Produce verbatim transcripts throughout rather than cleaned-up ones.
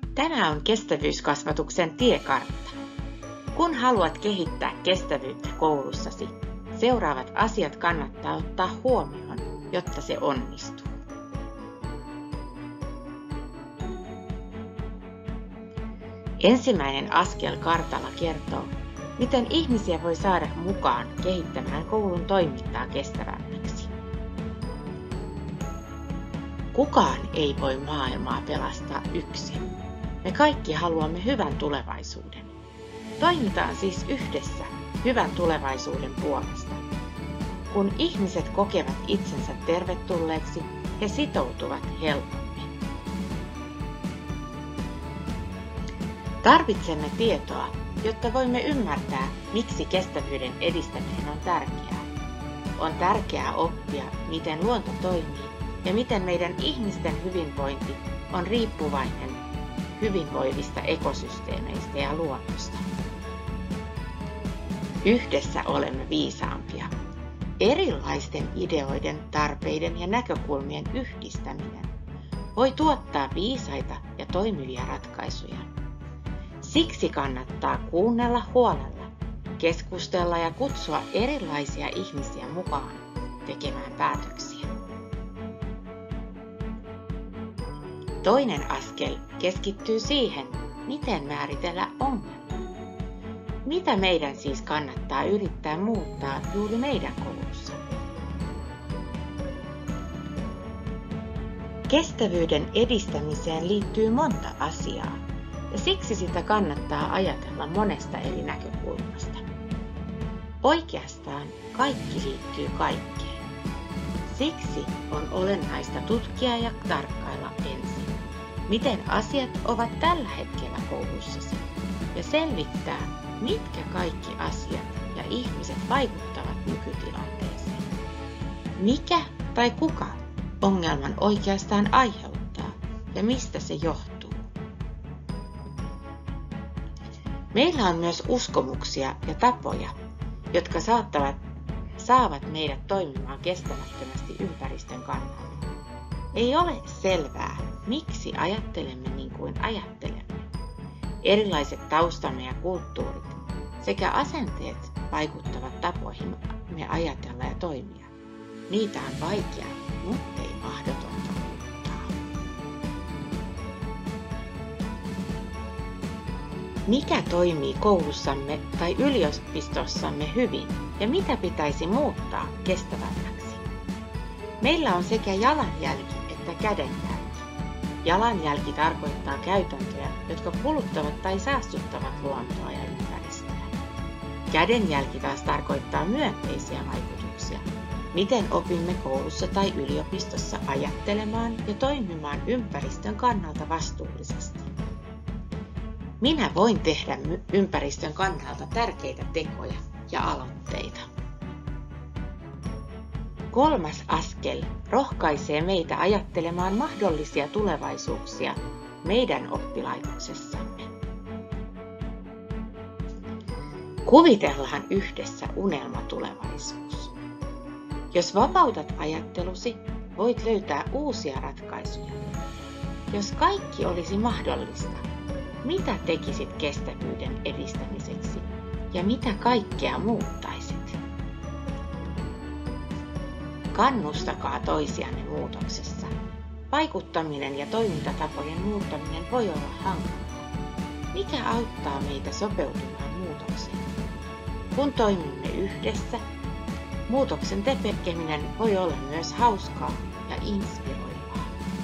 Tämä on kestävyyskasvatuksen tiekartta. Kun haluat kehittää kestävyyttä koulussasi, seuraavat asiat kannattaa ottaa huomioon, jotta se onnistuu. Ensimmäinen askel kartalla kertoo, miten ihmisiä voi saada mukaan kehittämään koulun toimintaa kestävämmäksi. Kukaan ei voi maailmaa pelastaa yksin. Me kaikki haluamme hyvän tulevaisuuden. Toimitaan siis yhdessä hyvän tulevaisuuden puolesta. Kun ihmiset kokevat itsensä tervetulleeksi, he sitoutuvat helpommin. Tarvitsemme tietoa, jotta voimme ymmärtää, miksi kestävyyden edistäminen on tärkeää. On tärkeää oppia, miten luonto toimii ja miten meidän ihmisten hyvinvointi on riippuvainen hyvinvoivista ekosysteemeistä ja luonnosta. Yhdessä olemme viisaampia. Erilaisten ideoiden, tarpeiden ja näkökulmien yhdistäminen voi tuottaa viisaita ja toimivia ratkaisuja. Siksi kannattaa kuunnella huolella, keskustella ja kutsua erilaisia ihmisiä mukaan tekemään päätöksiä. Toinen askel keskittyy siihen, miten määritellä ongelma. Mitä meidän siis kannattaa yrittää muuttaa juuri meidän koulussa? Kestävyyden edistämiseen liittyy monta asiaa, ja siksi sitä kannattaa ajatella monesta eri näkökulmasta. Oikeastaan kaikki liittyy kaikkeen. Siksi on olennaista tutkia ja tarkkailla ensin, miten asiat ovat tällä hetkellä koulussasi, ja selvittää, mitkä kaikki asiat ja ihmiset vaikuttavat nykytilanteeseen. Mikä tai kuka ongelman oikeastaan aiheuttaa ja mistä se johtuu. Meillä on myös uskomuksia ja tapoja, jotka saattavat, saavat meidät toimimaan kestämättömästi ympäristön kannalta. Ei ole selvää, miksi ajattelemme niin kuin ajattelemme. Erilaiset taustamme ja kulttuurit sekä asenteet vaikuttavat tapoihin me ajatella ja toimia. Niitä on vaikea, mutta ei mahdotonta muuttaa. Mikä toimii koulussamme tai yliopistossamme hyvin ja mitä pitäisi muuttaa kestävämmäksi? Meillä on sekä jalanjälki että kädenjälki. Jalanjälki tarkoittaa käytäntöjä, jotka kuluttavat tai saastuttavat luontoa ja ympäristöä. Kädenjälki taas tarkoittaa myönteisiä vaikutuksia. Miten opimme koulussa tai yliopistossa ajattelemaan ja toimimaan ympäristön kannalta vastuullisesti? Minä voin tehdä ympäristön kannalta tärkeitä tekoja ja aloitteita. Kolmas askel rohkaisee meitä ajattelemaan mahdollisia tulevaisuuksia meidän oppilaitoksessamme. Kuvitellaan yhdessä unelmatulevaisuus. Jos vapautat ajattelusi, voit löytää uusia ratkaisuja. Jos kaikki olisi mahdollista, mitä tekisit kestävyyden edistämiseksi ja mitä kaikkea muuttaisit? Kannustakaa toisianne muutoksessa. Vaikuttaminen ja toimintatapojen muuttaminen voi olla hankalaa. Mikä auttaa meitä sopeutumaan muutokseen? Kun toimimme yhdessä, muutoksen tekeminen voi olla myös hauskaa ja inspiroivaa.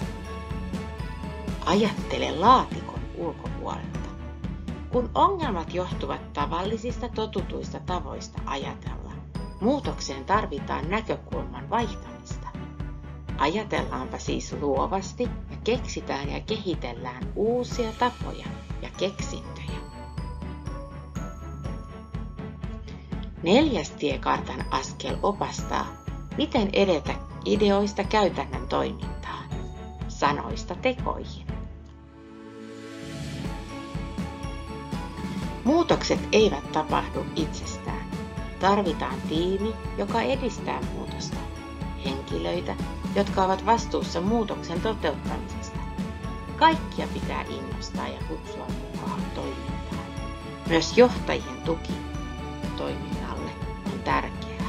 Ajattele laatikon ulkopuolelta. Kun ongelmat johtuvat tavallisista totutuista tavoista ajatella, muutokseen tarvitaan näkökulman vaihtamista. Ajatellaanpa siis luovasti ja keksitään ja kehitellään uusia tapoja ja keksintöjä. Neljäs tiekartan askel opastaa, miten edetä ideoista käytännön toimintaan, sanoista tekoihin. Muutokset eivät tapahdu itsestään. Tarvitaan tiimi, joka edistää muutosta, henkilöitä, jotka ovat vastuussa muutoksen toteuttamisesta, Kaikkia pitää innostaa ja kutsua mukaan toimintaan. Myös johtajien tuki toiminnalle on tärkeää.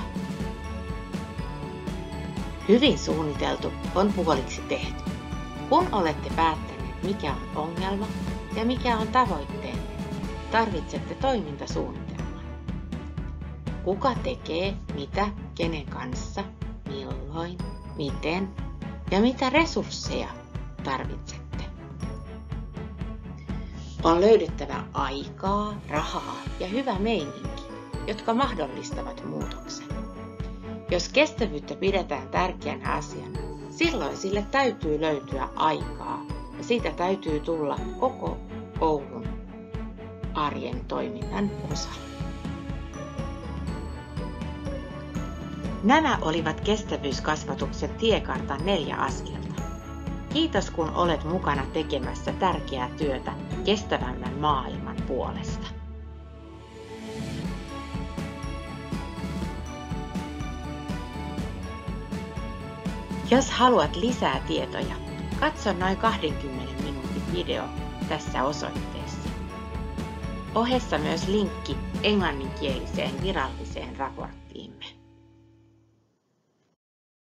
Hyvin suunniteltu on puoliksi tehty. Kun olette päättäneet, mikä on ongelma ja mikä on tavoitteenne, tarvitsette toimintasuunnitelman. Kuka tekee mitä, kenen kanssa, milloin, miten ja mitä resursseja tarvitsette. On löydettävä aikaa, rahaa ja hyvä meininki, jotka mahdollistavat muutoksen. Jos kestävyyttä pidetään tärkeänä asiana, silloin sille täytyy löytyä aikaa ja siitä täytyy tulla koko koulun arjen toiminnan osa. Nämä olivat kestävyyskasvatuksen tiekartan neljä askelta. Kiitos kun olet mukana tekemässä tärkeää työtä kestävämmän maailman puolesta. Jos haluat lisää tietoja, katso noin kaksikymmentä minuutin video tässä osoitteessa. Ohessa myös linkki englanninkieliseen viralliseen raporttiimme.